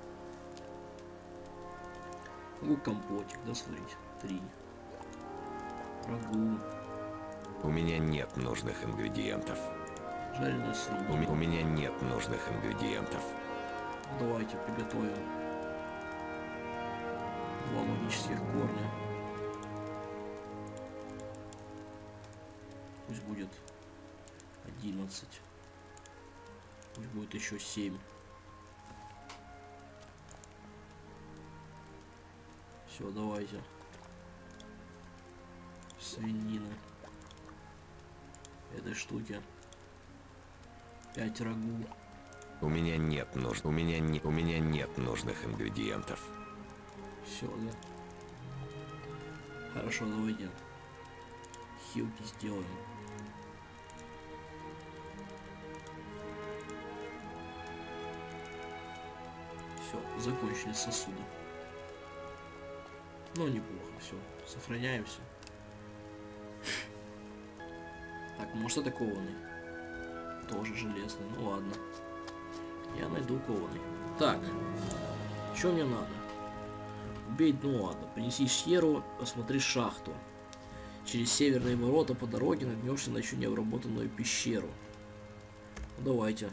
Могу компотик, да, сварить? 3. Рагу. У меня нет нужных ингредиентов. Жареную свинину. У меня нет нужных ингредиентов. Давайте приготовим 2 магических корня. Пусть будет 11. Пусть будет еще 7. Все, давайте. Свинина. Этой штуки. 5 рагу. У меня нет нужных ингредиентов. Все, да. Хорошо, давайте. Хилки сделаем. Все, закончили сосуды. Ну, неплохо, все. Сохраняемся. Так, может это кованый? Тоже железный, ну ладно. Я найду кованый. Так, что мне надо? Убить, ну ладно. Принеси Сьеру, осмотри шахту. Через северные ворота по дороге наткнешься на еще не обработанную пещеру. Ну, давайте.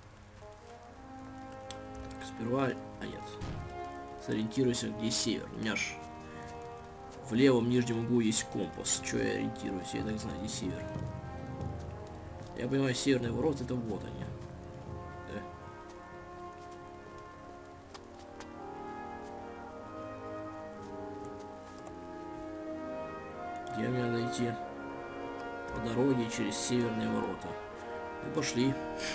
Так, сперва... А нет. Сориентируйся, где север. У меня ж в левом нижнем углу есть компас. Че я ориентируюсь? Я так знаю, где север. Я понимаю, северные ворота это вот они. Да. Где мне найти? По дороге через северные ворота. Ну пошли.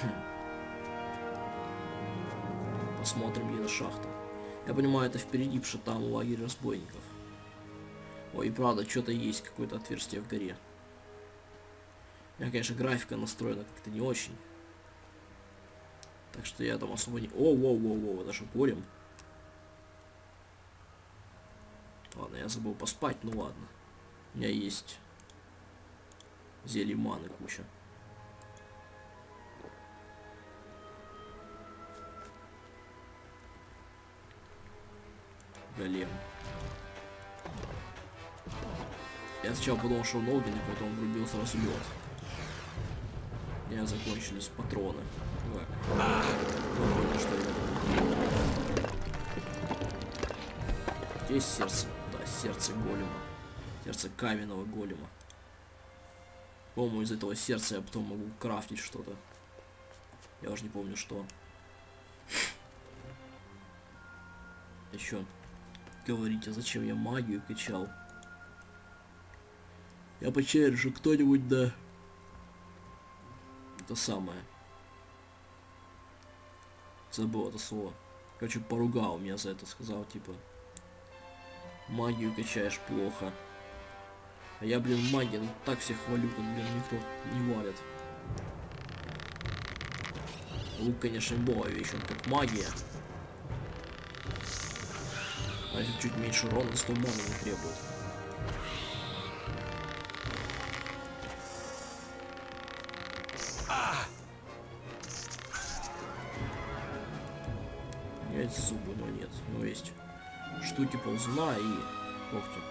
Посмотрим, где эта шахта. Я понимаю, это впереди, потому что там лагерь разбойников. Ой, и правда, что-то есть, какое-то отверстие в горе. У меня, конечно, графика настроена как-то не очень. Так что я там особо не... О, это что, голем? Ладно, я забыл поспать, ну ладно. У меня есть зелье маны куча. Голем. Я сначала подумал, что он огненный, потом врубил сразу лед. У меня закончились патроны. Так. Ну, что это? Здесь сердце. Да, сердце голема. Сердце каменного голема. По-моему, из этого сердца я потом могу крафтить что-то. Я уже не помню что. Еще говорите, зачем я магию качал? Я потеряю, что кто-нибудь, да... Это самое. Забыл это слово. Короче, поругал меня за это, сказал, типа... Магию качаешь плохо. А я, блин, магия, ну так всех хвалю, как, блин, никто не валит. Лук, конечно, имбовая вещь, он как магия. А если чуть меньше урона, 100 маны не требует. Есть зубы, но нет. Но есть штуки ползуна и когти.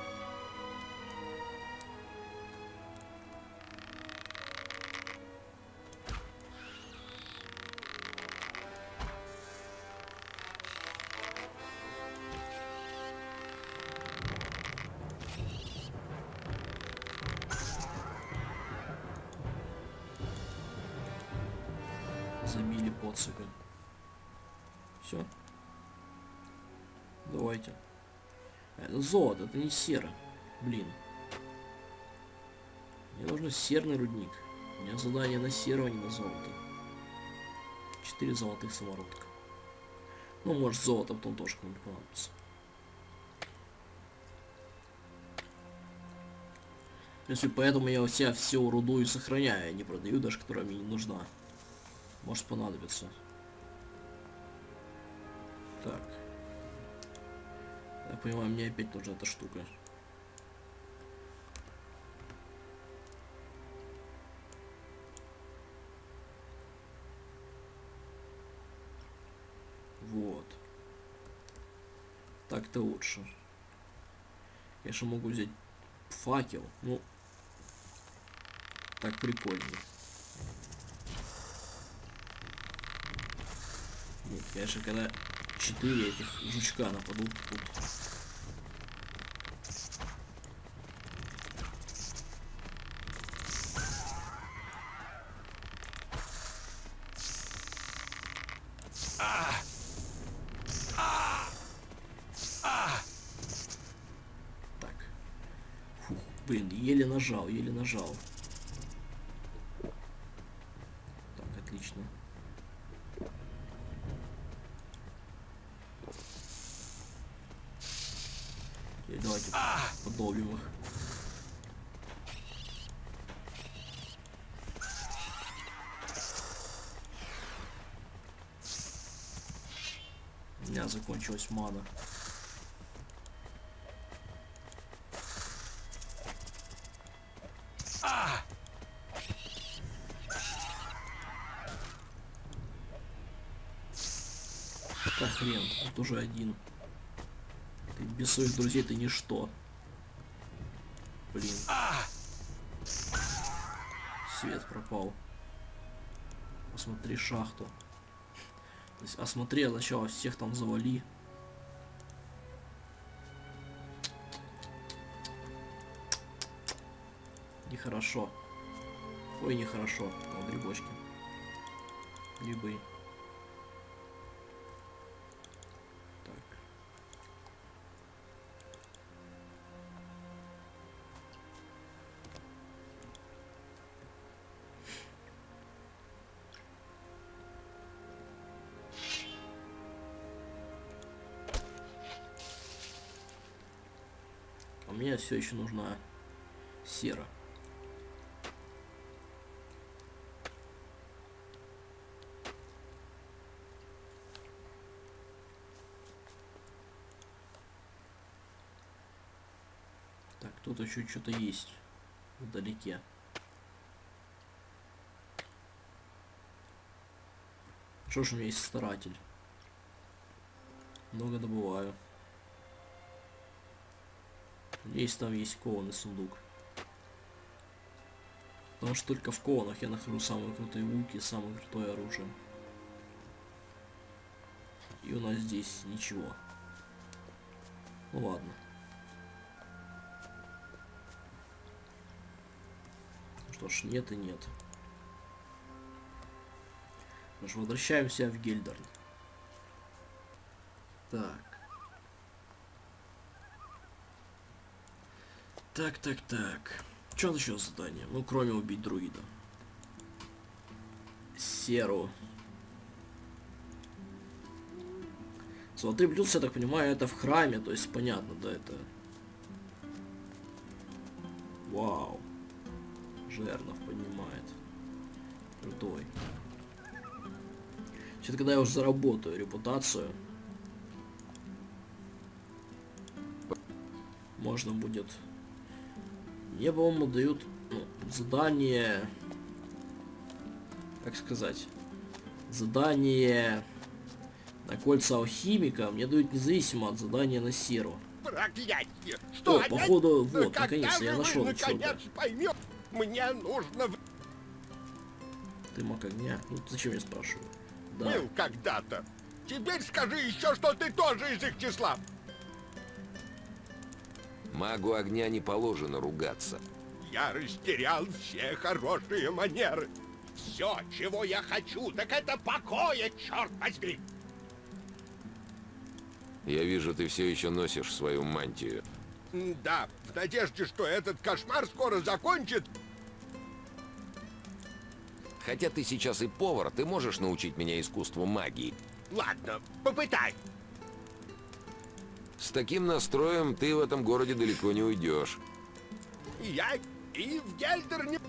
Забили подсыпы. Все. Давайте. Это золото, это не сера. Блин. Мне нужен серный рудник. У меня задание на серу, а не на золото. 4 золотых самородка. Ну, может, золото потом тоже кому-нибудь понадобится. Если поэтому я у себя всю руду и сохраняю, я не продаю, даже которая мне не нужна. Может понадобится. Так. Я понимаю, мне опять нужна эта штука. Вот. Так-то лучше. Конечно, могу взять факел. Ну, так прикольнее. Нет, конечно, когда 4 этих жучка нападут тут. Блин, еле нажал, еле нажал. Так, отлично. И давайте подолбим их. У меня закончилась мана. Да хрен, тут уже один. Ты без своих друзей ты ничто. Блин. Свет пропал. Посмотри шахту. То есть, осмотри сначала всех там завали. Нехорошо. Ой, нехорошо. О, грибочки. Грибы. Так. А мне все еще нужна сера. Так, тут еще что-то есть вдалеке. Что ж у меня есть старатель? Много добываю. Надеюсь, там есть кованый сундук. Потому что только в кованах я нахожу самые крутые луки, самое крутое оружие. И у нас здесь ничего. Ну ладно. Что ж, нет и нет. Ну что, возвращаемся в Гельдерн. Так. Так. Что еще задание? Ну, кроме убить друида. Серу. Смотри, плюс, я так понимаю, это в храме, то есть понятно, да, это... Вау. Жернов поднимает. Крутой. Сейчас, когда я уже заработаю репутацию, можно будет... Мне, по-моему, дают задание... Как сказать? Задание на кольца алхимика мне дают независимо от задания на серу. Проклятье! Что О, походу, вот, когда наконец-то я же нашел вы, что-то. наконец, поймете? Мне нужно... Ты маг огня? Ну, зачем я спрашиваю? Да. Был когда-то. Теперь скажи еще, что ты тоже из их числа. Магу огня не положено ругаться. Я растерял все хорошие манеры. Все, чего я хочу, так это покоя, черт возьми. Я вижу, ты все еще носишь свою мантию. Да, в надежде, что этот кошмар скоро закончит. Хотя ты сейчас и повар, ты можешь научить меня искусству магии. Ладно, попытай. С таким настроем ты в этом городе далеко не уйдешь. Я и в Гельдерне...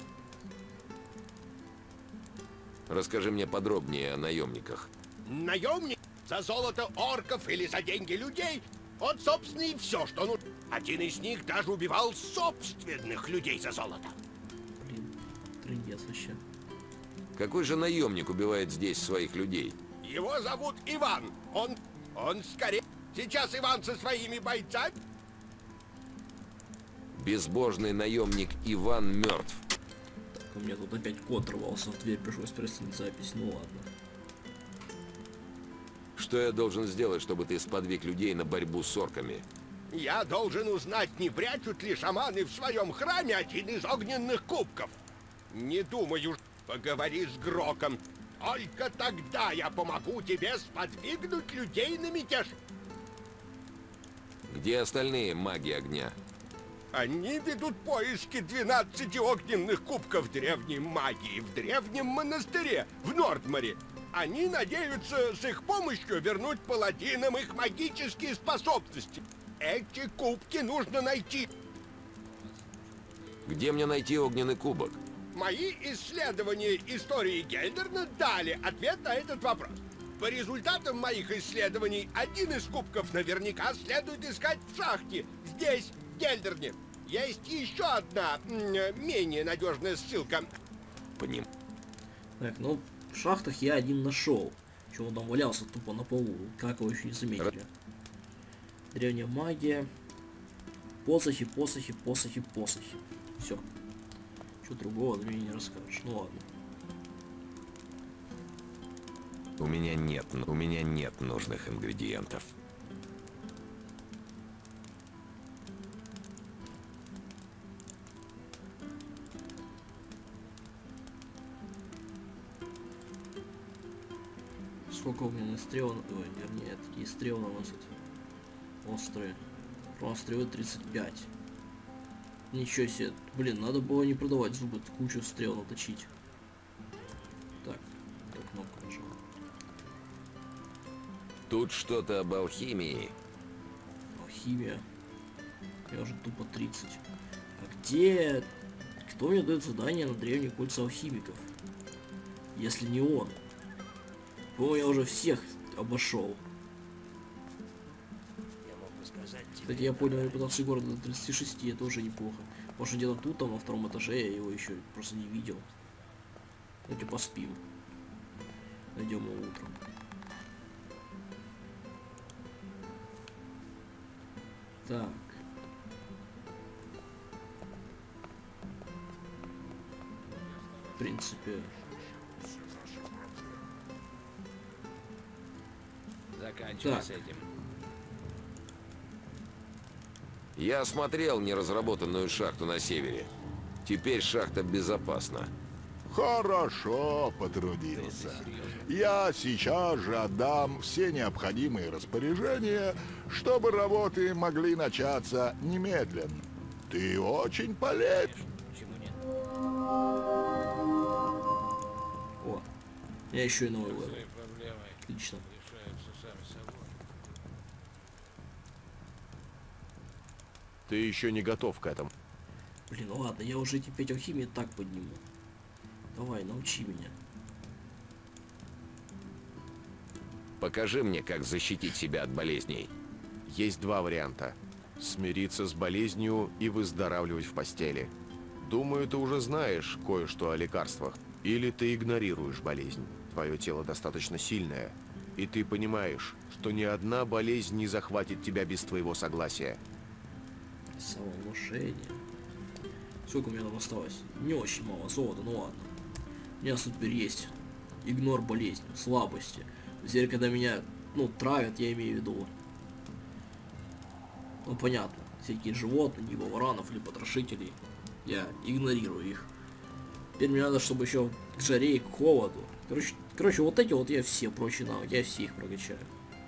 Расскажи мне подробнее о наемниках. Наемник за золото орков или за деньги людей. Он, собственно, и все, что нужно. Один из них даже убивал собственных людей за золото. Блин, трындец вообще. Какой же наемник убивает здесь своих людей? Его зовут Иван. Он скорее... Сейчас Иван со своими бойцами... Безбожный наемник Иван мертв. Так, у меня тут опять кот рвался в дверь, пришлось перестануть запись, ну ладно. Что я должен сделать, чтобы ты сподвиг людей на борьбу с орками? Я должен узнать, не прячут ли шаманы в своем храме один из огненных кубков. Не думаю, поговори с Гроком. Только тогда я помогу тебе сподвигнуть людей на мятеж. Где остальные маги огня? Они ведут поиски 12 огненных кубков древней магии в древнем монастыре в Нордморе. Они надеются с их помощью вернуть паладинам их магические способности. Эти кубки нужно найти. Где мне найти огненный кубок? Мои исследования истории Гельдерна дали ответ на этот вопрос. По результатам моих исследований, один из кубков наверняка следует искать в шахте, здесь, в Гельдерне. Есть еще одна, менее надежная ссылка. По ним. Так, ну, в шахтах я один нашел. Чего он там валялся тупо на полу. Как его еще не заметили. Древняя магия. Посохи, посохи, посохи, посохи. Все. Что другого ты мне не расскажешь. Ну ладно. У меня нет нужных ингредиентов. Сколько огненных стрел? Ой, вернее, такие стрелы наносят. Острые. Острые 35. Ничего себе. Блин, надо было не продавать зубы, кучу стрел наточить. Так, эту кнопку нажал. Тут что-то об алхимии. Алхимия. Я уже тупо 30. А где... Кто мне дает задание на древние кольца алхимиков? Если не он. По-моему, я уже всех обошел. Кстати, я понял репутацию города до 36, это уже неплохо. Потому что где-то тут, там, на втором этаже, я его еще просто не видел. Давайте поспим. Найдем его утром. Так. В принципе... Заканчивай Так. с этим. Я осмотрел неразработанную шахту на севере. Теперь шахта безопасна. Хорошо потрудился. Я сейчас же отдам все необходимые распоряжения, чтобы работы могли начаться немедленно. Ты очень полезен. Почему нет? О, я еще и новый левел. Свои проблемы Отлично. решаются сами собой. Ты еще не готов к этому. Блин, ну ладно, я уже эти 5 алхимии так подниму. Давай, научи меня. Покажи мне, как защитить себя от болезней. Есть два варианта. Смириться с болезнью и выздоравливать в постели. Думаю, ты уже знаешь кое-что о лекарствах. Или ты игнорируешь болезнь. Твое тело достаточно сильное. И ты понимаешь, что ни одна болезнь не захватит тебя без твоего согласия. Самовнушение. Сколько у меня там осталось? Не очень мало золота, ну ладно. У меня теперь есть игнор болезни, слабости. Теперь, когда меня, ну, травят, я имею в виду. Ну, понятно. Всякие животные, либо варанов, либо потрошителей. Я игнорирую их. Теперь мне надо, чтобы еще к жаре и к холоду. Короче, вот эти вот я все прочие навыки, я все их прокачаю.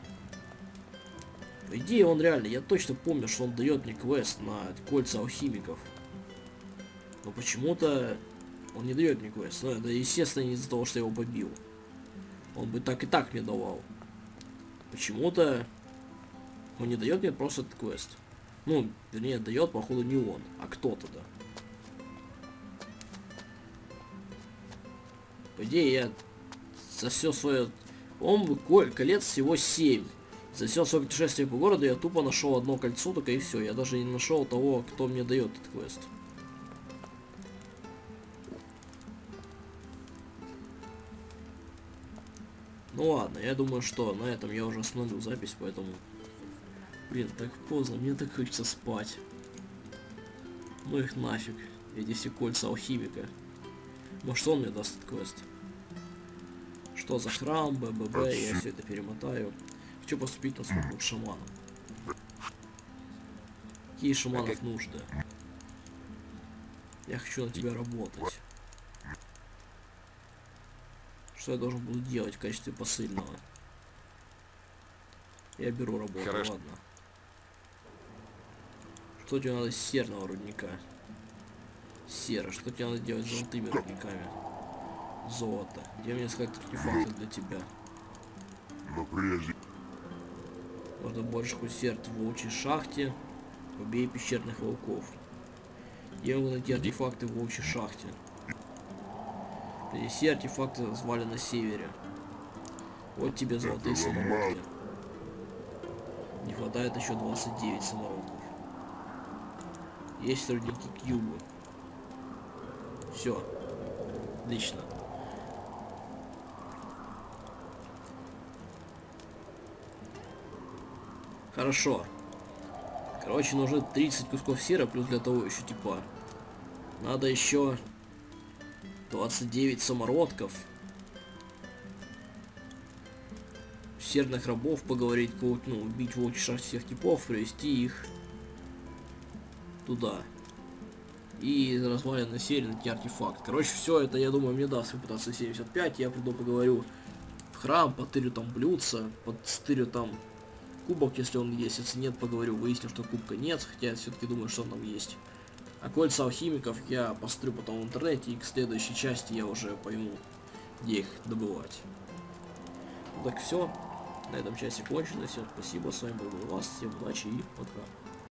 По идее, он реально, я точно помню, что он дает мне квест на кольца алхимиков. Но почему-то он не дает мне квест. Ну, это, естественно, не из-за того, что я его побил. Он бы так и так мне давал. Почему-то он не дает мне просто этот квест. Ну, вернее, дает, походу, не он, а кто-то, да. По идее, я за все свое... колец всего 7. За все свое путешествие по городу я тупо нашел одно кольцо, только и все. Я даже не нашел того, кто мне дает этот квест. Ну ладно, я думаю, что на этом я уже остановлю запись, поэтому... Блин, так поздно, мне так хочется спать. Ну их нафиг, эти все кольца алхимика. Может, он мне даст этот квест? Что за храм, БББ, я все это перемотаю. Хочу поступить на службу к шаману. Какие шаманов нужды? Я хочу на тебя работать. Что я должен буду делать в качестве посыльного? Я беру работу, Хорошо. ладно. Что тебе надо с серного рудника? Сера. Что тебе надо делать с золотыми рудниками? Золото. Где мне искать артефакты для тебя? Но прежде... Можно больше усерд в волчьей шахте. Убей пещерных волков. Я могу найти артефакты в волчьей шахте. Принеси артефакты звали на севере. Вот тебе золотые самородки. Не хватает еще 29 самородков. Есть рудники к югу. Все. Отлично. Хорошо. Короче, нужно 30 кусков серы, плюс для того еще типа. Надо еще 29 самородков. Серных рабов поговорить, ну, убить волчий шахт всех типов, привести их туда. И развалин на серии найти артефакт. Короче, все это, я думаю, мне даст репутацию 75. Я приду, поговорю в храм, потырю там блюдца, подстырю там кубок, если он есть. Если нет, поговорю, выясню, что кубка нет. Хотя я все-таки думаю, что он там есть. А кольца алхимиков я посмотрю потом в интернете. И к следующей части я уже пойму, где их добывать. Так, все. На этом части кончено. Всем спасибо. С вами был Вас. Всем удачи и пока.